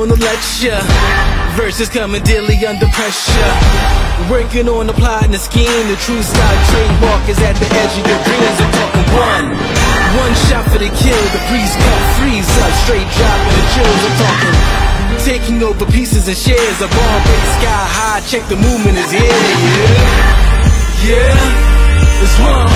gonna lecture. Verses coming daily under pressure. Working on the plot and the scheme. The true style trademark is at the edge of your dreams. I'm talking one shot for the kill. The breeze cut, freeze up, straight dropping the chills. I'm talking taking over pieces and shares. A bomb break sky high. Check the movement is here. Yeah, it's one.